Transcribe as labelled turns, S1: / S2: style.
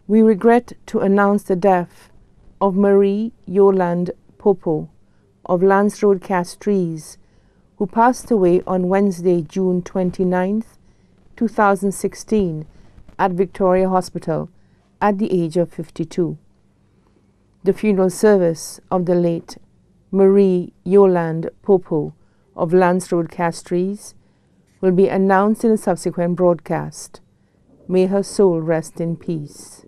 S1: We regret to announce the death of Marie Yolande Popo of Lance Road, Castries, who passed away on Wednesday, June 29th, 2016, at Victoria Hospital at the age of 52. The funeral service of the late Marie Yolande Popo of Lance Road, Castries will be announced in a subsequent broadcast. May her soul rest in peace.